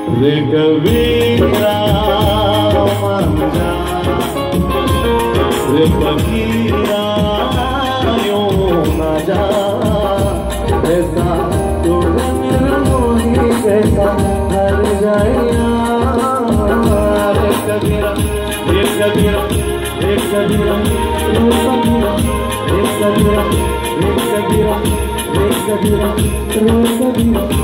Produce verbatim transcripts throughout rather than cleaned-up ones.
रे कबीरा रे फकीरा यूं न जा, ऐसा तो मेरा मोही कैसा हर जाया। रे कबीरा रे कबीरा रे कबीरा रे कबीरा रे कबीरा रे कबीरा रे कबीरा रे कबीरा।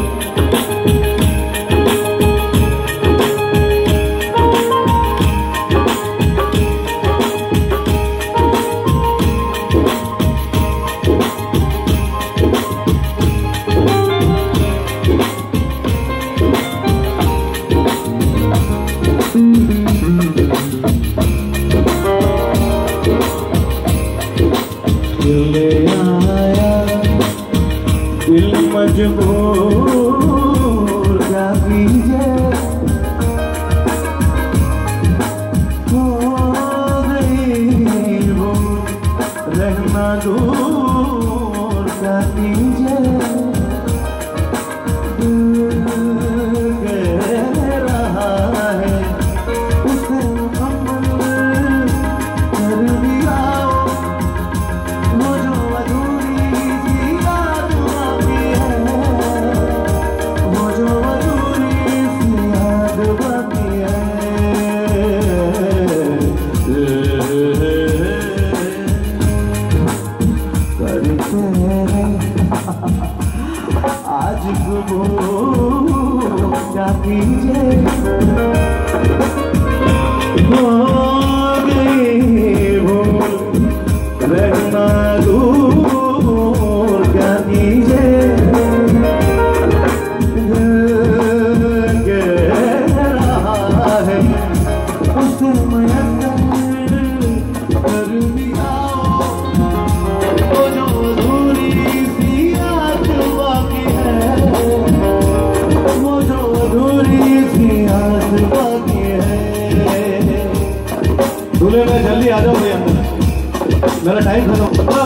ले आया दिल मजबूर क्या कीजिए, हो गई वो रहना दूर क्या कीजिए। दिल कह रहा है उसे मुकम्मल कर दिया, वो जो अधूरी सी याद बाकी है, वो जो अधूरी सी याद बाकी है। करते आज कबूल क्या कीजिए, हो गई भूल रहना दूर क्या कीजिए। कह रहा है उसे मयस्सर कर दिया, वो जो अधूरी सी याद बाकी है, वो जो अधूरी सी याद बाकी है। दूल्हे में जल्दी आ जाओ भाई अंदर, मेरा टाइम खत्म।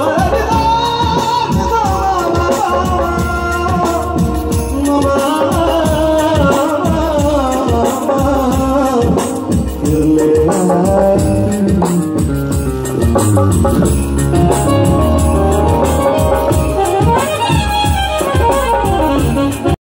ले